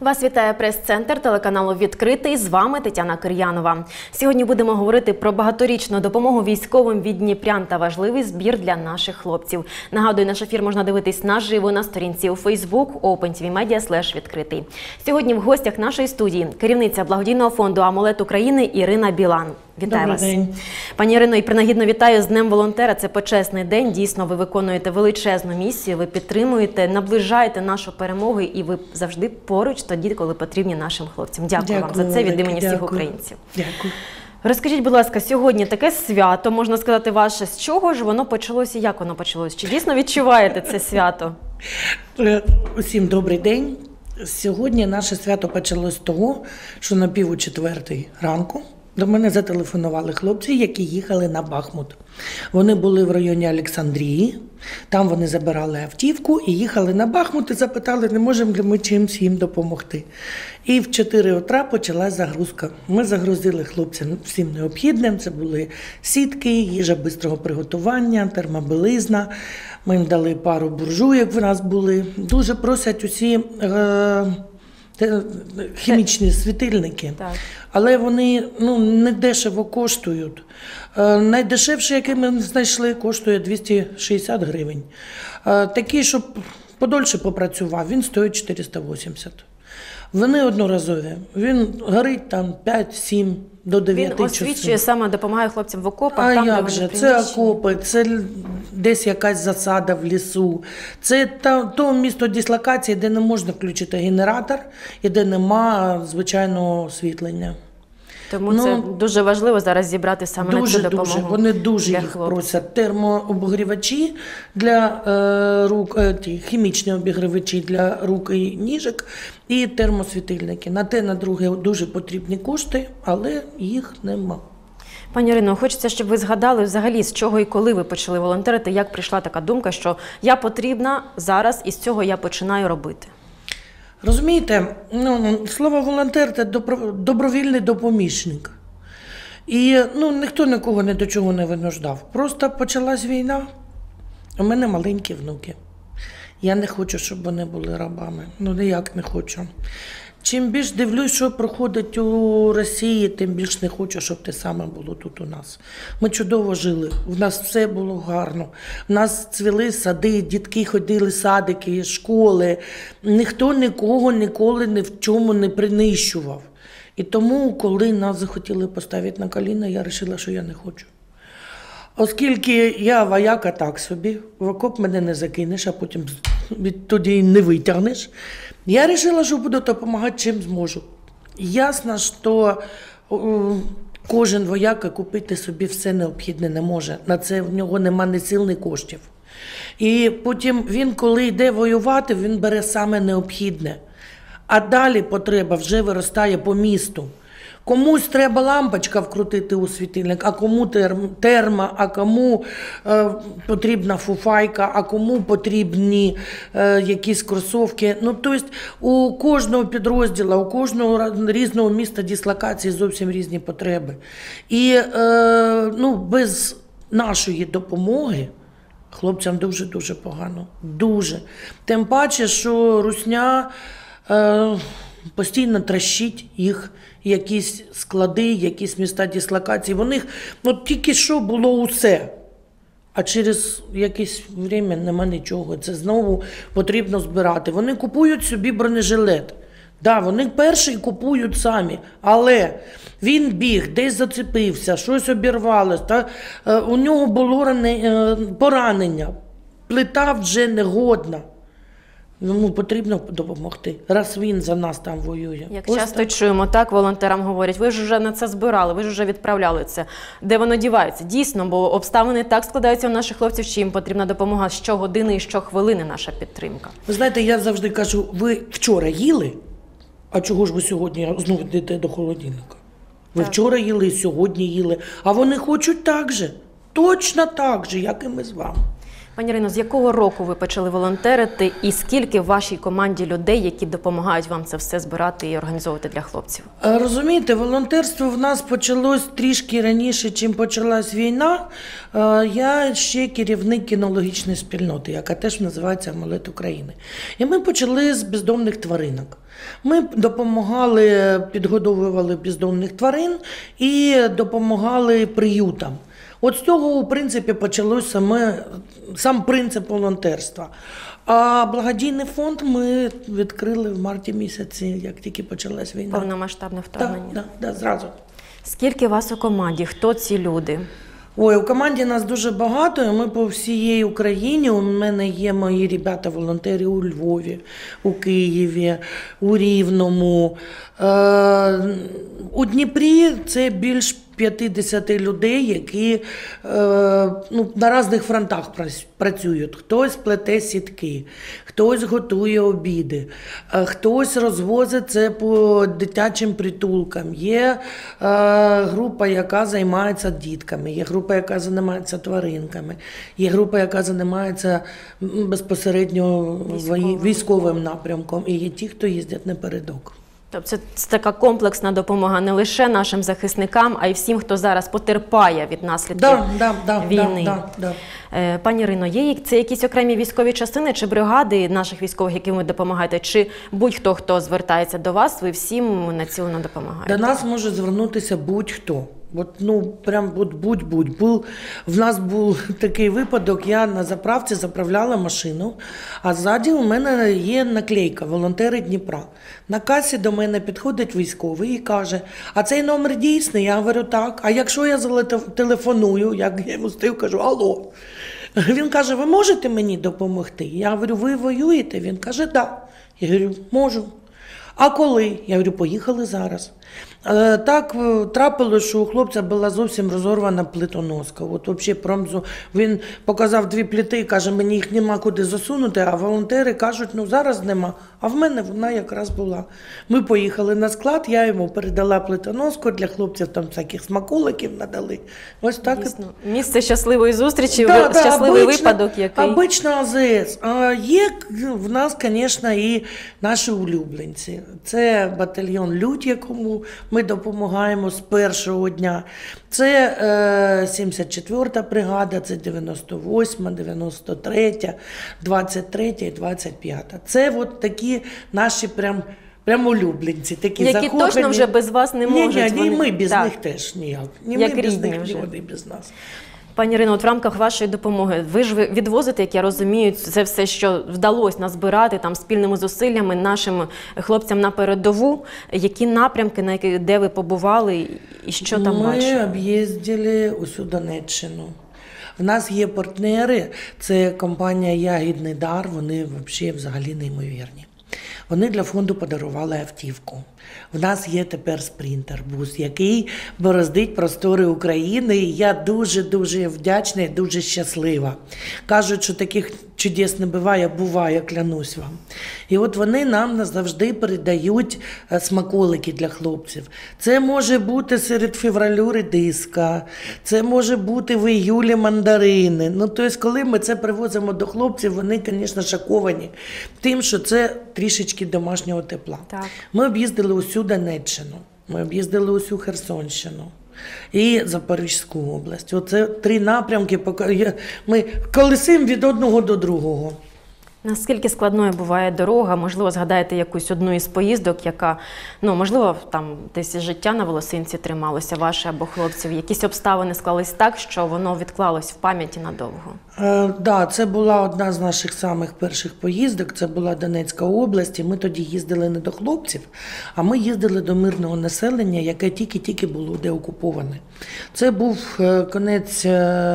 Вас вітає прес-центр телеканалу «Відкритий». З вами Тетяна Кир'янова. Сьогодні будемо говорити про багаторічну допомогу військовим від дніпрян та важливий збір для наших хлопців. Нагадую, наш ефір можна дивитись наживо на сторінці у Facebook opentvmedia/відкритий. Сьогодні в гостях нашої студії керівниця благодійного фонду «Амулет України» Ірина Білан. Вітаю вас. Добрий день. Пані Ірино, і принагідно вітаю з Днем волонтера. Це почесний день. Дійсно, ви виконуєте величезну місію, ви підтримуєте, наближаєте нашу перемогу і ви завжди поруч тоді, коли потрібні нашим хлопцям. Дякую вам за це від імені всіх українців. Дякую. Розкажіть, будь ласка, сьогодні таке свято, можна сказати, ваше. З чого ж воно почалося і як воно почалося? Чи дійсно відчуваєте це свято? Усім добрий день. Сьогодні наше свято почалось з того, що на 3:30 ранку до мене зателефонували хлопці, які їхали на Бахмут. Вони були в районі Олександрії, там вони забирали автівку і їхали на Бахмут і запитали, не можемо ли ми чимось їм допомогти. І в 4 утра почалась загрузка. Ми загрузили хлопцям всім необхідним, це були сітки, їжа швидкого приготування, термобілизна. Ми їм дали пару буржуйок, в нас були. Дуже просять усі хімічні світильники, але вони не дешево коштують. Найдешевший, який ми знайшли, коштує 260 гривень. Такий, щоб подольше попрацював, він стоїть 480. Вони одноразові. Він горить там 5-7 до 9 часів. Він освічує, саме допомагає хлопцям в окопах. А там, як же? Це окопи, це десь якась засада в лісу. Це то місто дислокації, де не можна включити генератор і де нема звичайного освітлення. Тому це дуже важливо зараз зібрати саме на цю допомогу. Дуже. Вони дуже їх просять. Термообігрівачі для рук, хімічні обігрівачі для рук і ніжок і термосвітильники. На те, на друге дуже потрібні кошти, але їх нема. Пані Ірино, хочеться, щоб ви згадали взагалі, з чого і коли ви почали волонтерити, як прийшла така думка, що я потрібна зараз і з цього я починаю робити. Розумієте, слово волонтер – це добровільний допоміжник. І ніхто нікого ні до чого не винуждав. Просто почалась війна, у мене маленькі внуки. Я не хочу, щоб вони були рабами. Ніяк не хочу. Чим більш дивлюсь, що проходить у Росії, тим більш не хочу, щоб те саме було тут у нас. Ми чудово жили, в нас все було гарно. В нас цвіли сади, дітки ходили в садики, школи. Ніхто нікого ніколи ні в чому не принищував. І тому, коли нас захотіли поставити на коліна, я вирішила, що я не хочу. Оскільки я вояка так собі, в окоп мене не закинеш, а потім тоді не витягнеш, я вирішила, що буду допомагати чим зможу. Ясно, що кожен вояка купити собі все необхідне не може. На це в нього нема ні сил, ні коштів. І потім він, коли йде воювати, він бере саме необхідне. А далі потреба вже виростає по місту. Комусь треба лампочка вкрутити у світильник, а кому термо, а кому потрібна фуфайка, а кому потрібні якісь кросовки. Тобто у кожного підрозділу, у кожного різного міста дислокації зовсім різні потреби. І без нашої допомоги хлопцям дуже-дуже погано. Дуже. Тим паче, що русня постійно трощить їх якісь склади, якісь міста дислокації. У них тільки що було усе, а через якесь час нема нічого. Це знову потрібно збирати. Вони купують собі бронежилет. Да, вони перші купують самі, але він біг, десь зацепився, щось обірвалося, у нього було поранення, плита вже негодна. Йому потрібно допомогти, раз він за нас там воює. Як часто чуємо, так, волонтерам говорять, ви ж вже на це збирали, ви ж вже відправляли це. Де воно дівається? Дійсно, бо обставини так складаються у наших хлопців, що їм потрібна допомога щогодини і щохвилини, наша підтримка. Ви знаєте, я завжди кажу, ви вчора їли, а чого ж ви сьогодні знову йдете до холодильника? Ви вчора їли, сьогодні їли, а вони хочуть так же. точно так же, як і ми з вами. Пані Ірино, з якого року ви почали волонтерити і скільки в вашій команді людей, які допомагають вам це все збирати і організовувати для хлопців? Розумієте, волонтерство в нас почалось трішки раніше, чим почалась війна. Я ще керівник кінологічної спільноти, яка теж називається «Амулет України». І ми почали з бездомних тваринок. Ми допомагали, підгодовували бездомних тварин і допомагали приютам. От з цього, в принципі, почалося сам принцип волонтерства. А благодійний фонд ми відкрили в марті місяці, як тільки почалась війна. Повномасштабне вторгнення? Так, зразу. Скільки вас у команді? Хто ці люди? Ой, у команді нас дуже багато, і ми по всій Україні. У мене є мої ребята-волонтери у Львові, у Києві, у Рівному. У Дніпрі це більш 50 людей, які на різних фронтах працюють. Хтось плете сітки, хтось готує обіди, хтось розвозить це по дитячим притулкам. Є група, яка займається дітками, є група, яка займається тваринками, є група, яка займається безпосередньо військовим напрямком, і є ті, хто їздять напередок. Тобто це така комплексна допомога не лише нашим захисникам, а й всім, хто зараз потерпає від наслідків війни. Пані Ірино, є це якісь окремі військові частини чи бригади наших військових, яким ви допомагаєте, чи будь-хто, хто звертається до вас, ви всім націлено допомагаєте? До нас може звернутися будь-хто. В нас був такий випадок, я на заправці заправляла машину, а ззаді у мене є наклейка «Волонтери Дніпра». На касі до мене підходить військовий і каже, а цей номер дійсний? Я говорю, так. А якщо я телефоную, як я йому стою, кажу, алло. Він каже, ви можете мені допомогти? Я говорю, ви воюєте? Він каже, так. Я говорю, можу. А коли? Я говорю, поїхали зараз. Так трапилось, що у хлопця була зовсім розорвана плитоноска. Він показав 2 плити і каже, мені їх нема куди засунути, а волонтери кажуть, зараз нема. А в мене вона якраз була. Ми поїхали на склад, я йому передала плитоноску, для хлопців там всяких смаколиків надали. Ось так. Дійсно. Місце щасливої зустрічі, щасливий випадок який. Обично АЗС. Є в нас, звісно, і наші улюбленці. Це батальйон «Людь», якому ми допомагаємо з першого дня. Це 74-та бригада, це 98-та, 93-та, 23-та і 25-та. Це от такі наші прям улюбленці. Такі які закохані. Точно вже без вас не можуть. Ні, ми без них теж ніяк. Ні, як ми без рідні них, вже. ні вони без нас. Пані Ірино, от в рамках вашої допомоги, ви ж відвозите, як я розумію, це все, що вдалося назбирати там спільними зусиллями нашим хлопцям на передову. Які напрямки, де ви побували і що там бачили? Ми об'їздили усю Донеччину. В нас є партнери, це компанія «Ягідний дар», вони взагалі неймовірні. Вони для фонду подарували автівку. В нас є тепер спринтер-бус, який бороздить простори України. І я дуже-дуже вдячна і дуже щаслива. Кажуть, що таких чудес не буває, клянусь вам. І от вони нам завжди передають смаколики для хлопців. Це може бути серед февралю редиска, це може бути в іюлі мандарини. Тобто, коли ми це привозимо до хлопців, вони, звісно, шоковані тим, що це трішечки домашнього тепла. Так. Ми об'їздили усю Донеччину, ми об'їздили усю Херсонщину і Запорізьку область. Оце 3 напрямки, ми колесимо від одного до другого. Наскільки складною буває дорога? Можливо, згадаєте якусь одну із поїздок, яка, можливо, там десь життя на волосинці трималося ваше або хлопців. Якісь обставини склались так, що воно відклалось в пам'яті надовго? Так, це була одна з наших самих перших поїздок, це була Донецька область, і ми тоді їздили не до хлопців, а ми їздили до мирного населення, яке тільки-тільки було деокуповане. Це був кінець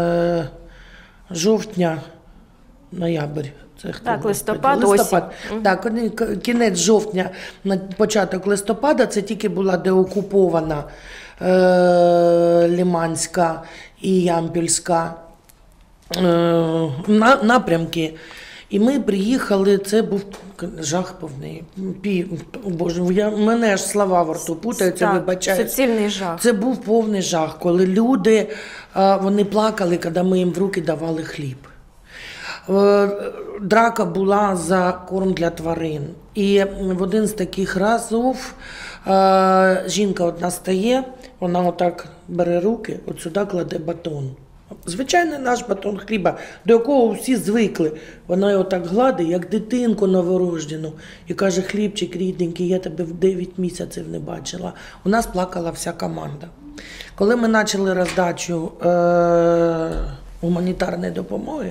жовтня, ноябрь. Це хто? Так, листопад, осінь. Так, кінець жовтня, початок листопада, це тільки була деокупована Лиманська і Ямпільська напрямки. І ми приїхали, це був жах повний. Боже, мене аж слова в рту путаються, Так, вибачаюсь. суцільний жах. Це був повний жах, коли люди, вони плакали, коли ми їм в руки давали хліб. Драка була за корм для тварин. І в один з таких разів жінка одна стає, вона отак бере руки, от сюди кладе батон. Звичайний наш батон хліба, до якого всі звикли. Вона його так гладить, як дитинку новорождену. І каже: хлібчик рідненький, я тебе в 9 місяців не бачила. У нас плакала вся команда. Коли ми почали роздачу гуманітарної допомоги,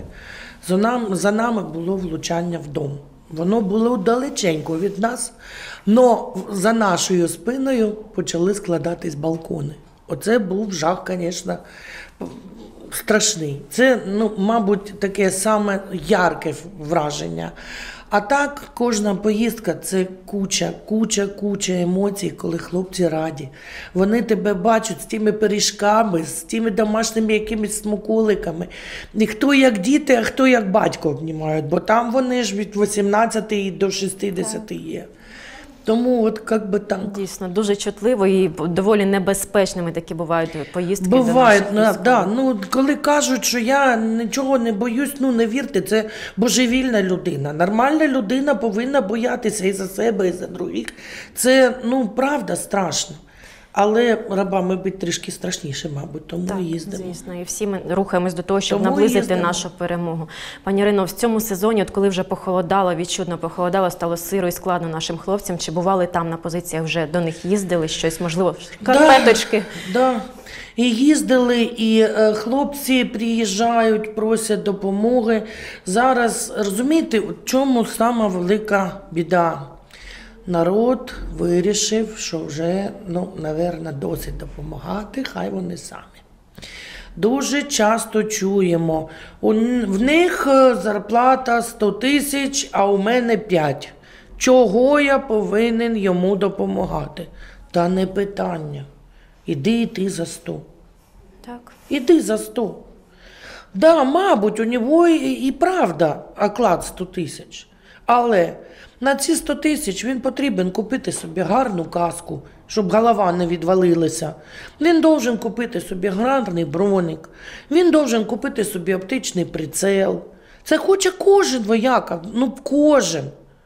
за нами було влучання в дом. Воно було далеченько від нас, але за нашою спиною почали складатись балкони. Оце був жах, звісно, страшний. Це, мабуть, таке саме ярке враження. А так, кожна поїздка – це куча емоцій, коли хлопці раді. Вони тебе бачать з тими пиріжками, з тими домашніми якимись смаколиками. І хто як діти, а хто як батько обнімають, бо там вони ж від 18 до 60 є. Тому от як би так. Дійсно, дуже чутливо і доволі небезпечними такі бувають поїздки. Буває, до наших військових. коли кажуть, що я нічого не боюсь, не вірте, це божевільна людина. Нормальна людина повинна боятися і за себе, і за других. Це, правда, страшно. Але рабами бути трішки страшніше, мабуть, тому Так, і їздимо. звісно, і всі ми рухаємось до того, щоб Тому наблизити їздимо. нашу перемогу. Пані Ірино, в цьому сезоні, от коли вже похолодало, відчутно похолодало, стало сиро і складно нашим хлопцям, чи бували там на позиціях, вже до них їздили, щось, можливо, карпеточки? Да. І їздили, і хлопці приїжджають, просять допомоги. Зараз, розумієте, в чому сама велика біда? Народ вирішив, що вже, напевно, досить допомагати, хай вони самі. Дуже часто чуємо, в них зарплата 100 тисяч, а у мене 5. Чого я повинен йому допомагати? Та не питання. Іди і ти за 100. Так. Іди за 100. Да, мабуть, у нього і правда оклад 100 тисяч. Але на ці 100 тисяч він потрібен купити собі гарну каску, щоб голова не відвалилася. Він должен купити собі гарний броник. Він должен купити собі оптичний прицел. Це хоче кожен вояка, кожен.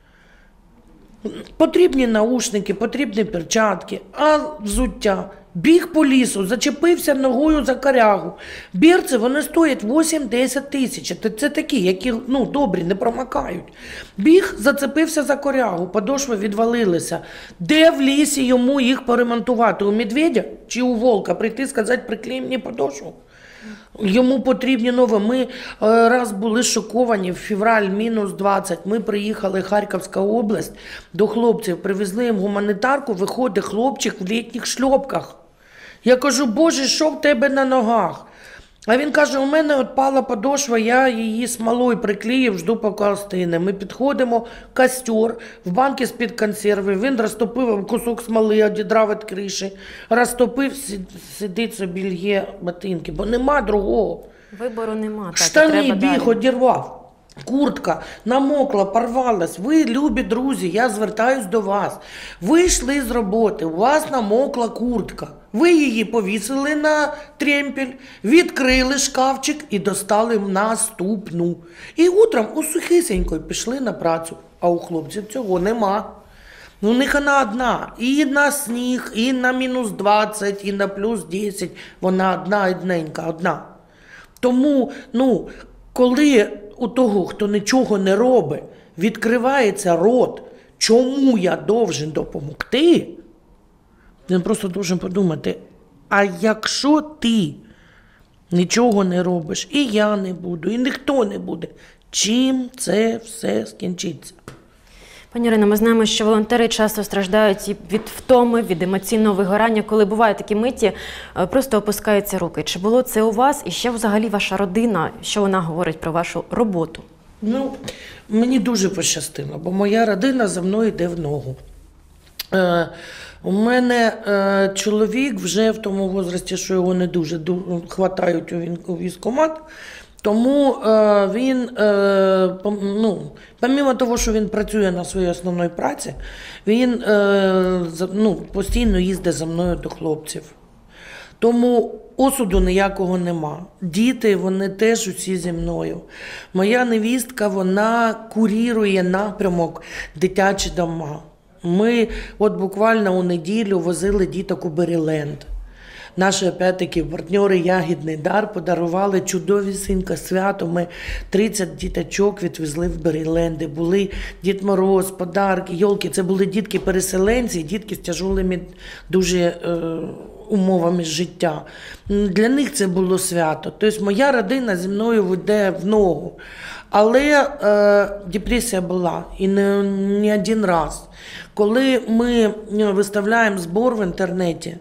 Потрібні наушники, потрібні перчатки, а взуття. Біг по лісу, зачепився ногою за корягу. Берці, вони стоять 8-10 тисяч. Це такі, які добрі, не промакають. Біг, зацепився за корягу, подошви відвалилися. Де в лісі йому їх поремонтувати? У медведя чи у вовка? Прийти, сказати: приклей мені подошву? Йому потрібні нові. Ми раз були шоковані, в февраль мінус 20. Ми приїхали, Харківська область, до хлопців, привезли їм гуманітарку, виходить хлопчик в літніх шльопках. Я кажу: Боже, що в тебе на ногах? А він каже: у мене відпала подошва, я її смолою приклеїв, жду, поки остине. Ми підходимо, костер, в банки з-під консерви, він розтопив кусок смоли, одідрав від криші, розтопив, сидить собі, лє ботинки, бо нема другого. Вибору нема. Так, Штани треба біг, далі. одірвав. Куртка намокла, порвалась. Ви, любі друзі, я звертаюсь до вас. Ви йшли з роботи, у вас намокла куртка. Ви її повісили на тремпель, відкрили шкафчик і достали наступну. І утром у сухисенько пішли на працю. А у хлопців цього нема. У них вона одна. І на сніг, і на мінус 20, і на плюс 10. Вона одненька, одна. Тому, коли у того, хто нічого не робить, відкривається рот, чому я должен допомогти, він просто должен подумати: а якщо ти нічого не робиш, і я не буду, і ніхто не буде, чим це все скінчиться? Пані Ірино, ми знаємо, що волонтери часто страждають і від втоми, від емоційного вигорання. Коли бувають такі миті, просто опускаються руки. Чи було це у вас? І ще взагалі ваша родина, що вона говорить про вашу роботу? Мені дуже пощастило, бо моя родина за мною йде в ногу. У мене чоловік вже в тому возрасті, що його не дуже хватають у військкомат, Тому він, помимо того, що він працює на своїй основній праці, він постійно їздить за мною до хлопців. Тому осуду ніякого нема. Діти, вони теж усі зі мною. Моя невістка, вона курірує напрямок дитячі дома. Ми от буквально у неділю возили діток у Беріленд. Наші, опять-таки, партнери «Ягідний дар» подарували чудовісіньке свято. Ми 30 діточок відвезли в Беріленди. Були Дід Мороз, подарки, йолки. Це були дітки-переселенці, дітки з тяжелими дуже умовами життя. Для них це було свято. Тобто моя родина зі мною йде в ногу. Але депресія була, і не один раз. Коли ми виставляємо збор в інтернеті,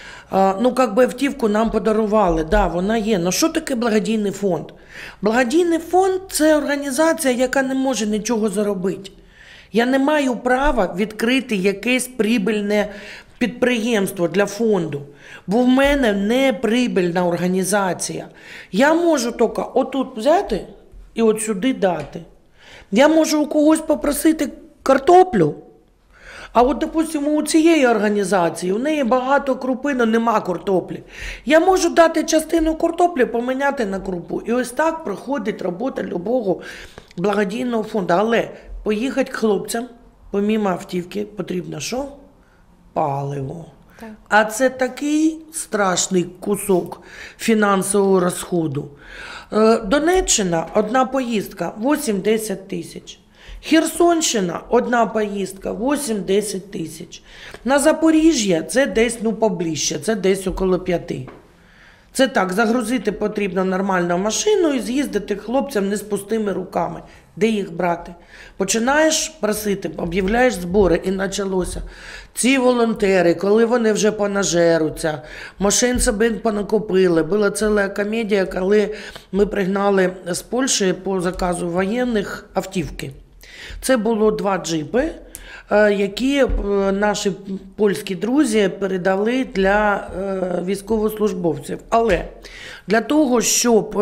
автівку нам подарували, да, вона є. Но що таке благодійний фонд? Благодійний фонд – це організація, яка не може нічого заробити. Я не маю права відкрити якесь прибильне підприємство для фонду, бо в мене не прибильна організація. Я можу тільки отут взяти і от сюди дати. Я можу у когось попросити картоплю, а от, допустимо, у цієї організації, у неї багато крупи, але нема картоплі. Я можу дати частину картоплі, поміняти на крупу. І ось так проходить робота любого благодійного фонду. Але поїхати к хлопцям, помімо автівки, потрібно що? Паливо. Так. А це такий страшний кусок фінансового розходу. Донеччина, одна поїздка, 8-10 тисяч. Херсонщина, одна поїздка, 8-10 тисяч. На Запоріжжя це десь поближче, це десь около 5. Це так, загрузити потрібно нормальну машину і з'їздити хлопцям не з пустими руками. Де їх брати? Починаєш просити, об'являєш збори і почалося. Ці волонтери, коли вони вже понажеруться, машин собі понакопили. Була ціла комедія, коли ми пригнали з Польщі по заказу воєнних автівки. Це було 2 джипи, які наші польські друзі передали для військовослужбовців. Але для того, щоб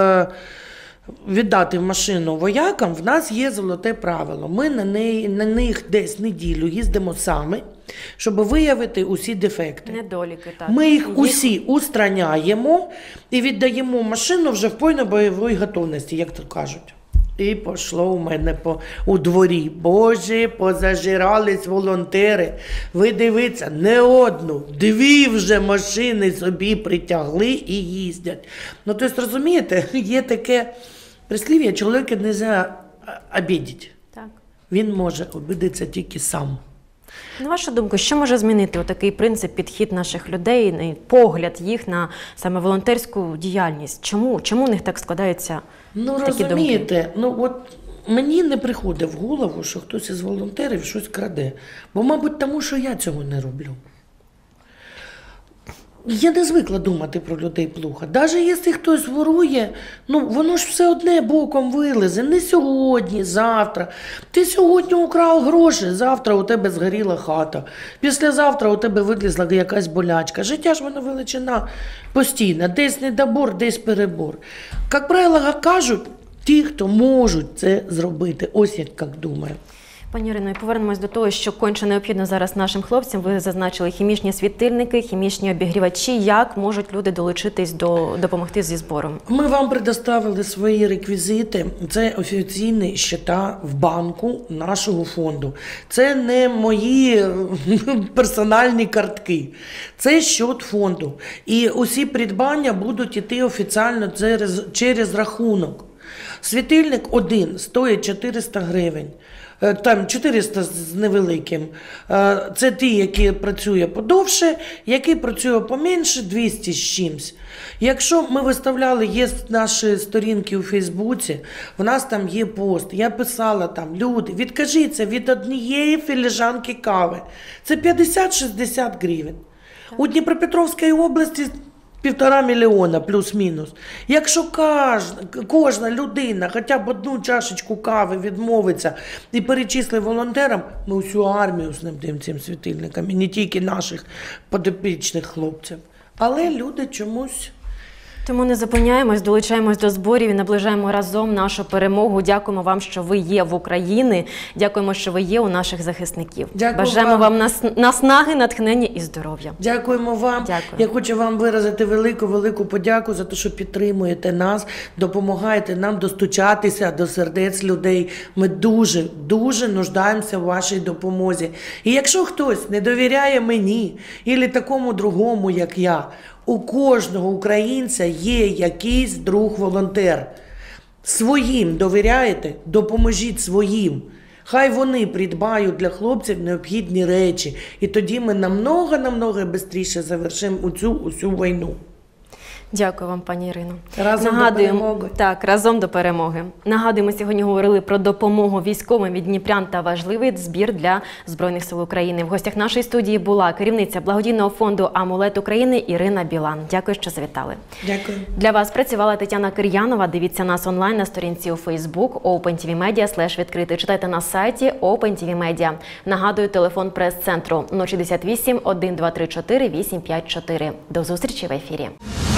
віддати машину воякам, в нас є золоте правило. Ми на них десь неділю їздимо самі, щоб виявити усі дефекти. Недоліки, так. Ми їх усі устраняємо і віддаємо машину вже в повній-бойовій готовності, як то кажуть. І пішло у мене у дворі. Боже, позажирались волонтери. Ви дивіться, не одну, 2 вже машини собі притягли і їздять. Тобто, розумієте, є таке прислів'я, чоловіка не можна обідати. Так. Він може обідатися тільки сам. На вашу думку, що може змінити отакий принцип, підхід наших людей, погляд їх на саме волонтерську діяльність? Чому в них так складаються такі думки? Розумієте, мені не приходить в голову, що хтось із волонтерів щось краде. Бо, мабуть, тому що я цього не роблю. Я не звикла думати про людей плохо. Навіть якщо хтось ворує, воно ж все одне боком вилезе. Не сьогодні, завтра. Ти сьогодні украв гроші, завтра у тебе згоріла хата. Післязавтра у тебе вилізла якась болячка. Життя ж воно величина постійна. Десь недобор, десь перебор. Як правило, кажуть ті, хто можуть це зробити. Ось я так думаю. Пані Ірино, повернемось до того, що конче необхідно зараз нашим хлопцям. Ви зазначили хімічні світильники, хімічні обігрівачі. Як можуть люди долучитись допомогти зі збором? Ми вам предоставили свої реквізити. Це офіційні счета в банку нашого фонду. Це не мої персональні картки. Це счет фонду. І усі придбання будуть йти офіційно через рахунок. Світильник один стоїть 400 гривень. Там 400 з невеликим. Це ті, які працює подовше, які працює поменше, 200 з чимсь. Якщо ми виставляли, є наші сторінки у Фейсбуці, в нас там є пост. Я писала там, люди, відкажіться від однієї філіжанки кави. Це 50-60 гривень. У Дніпропетровській області 1,5 мільйона плюс-мінус. Якщо кожна людина хоча б одну чашечку кави відмовиться і перечислить волонтерам, ми всю армію снабдимо цим світильником, і не тільки наших подопічних хлопців. Але люди чомусь Тому не зупиняємось, долучаємось до зборів і наближаємо разом нашу перемогу. Дякуємо вам, що ви є в Україні. Дякуємо, що ви є у наших захисників. Дякую Бажаємо вам. вам наснаги, натхнення і здоров'я. Дякуємо вам. Дякую. Я хочу вам виразити велику подяку за те, що підтримуєте нас, допомагаєте нам достучатися до сердець людей. Ми дуже нуждаємося в вашій допомозі. І якщо хтось не довіряє мені, або такому другому, як я, у кожного українця є якийсь друг-волонтер. Своїм довіряєте? Допоможіть своїм. Хай вони придбають для хлопців необхідні речі. І тоді ми намного швидше завершимо усю війну. Дякую вам, пані Ірино. Разом до перемоги. Так, разом до перемоги. Нагадуємо, сьогодні говорили про допомогу військовим від дніпрян та важливий збір для Збройних сил України. В гостях нашої студії була керівниця благодійного фонду «Амулет України» Ірина Білан. Дякую, що завітали. Дякую. Для вас працювала Тетяна Кир'янова. Дивіться нас онлайн на сторінці у Facebook OpenTVMedia/відкритий. Читайте на сайті OpenTVMedia. Нагадую, телефон прес-центру 068 1234 854. До зустрічі в ефірі.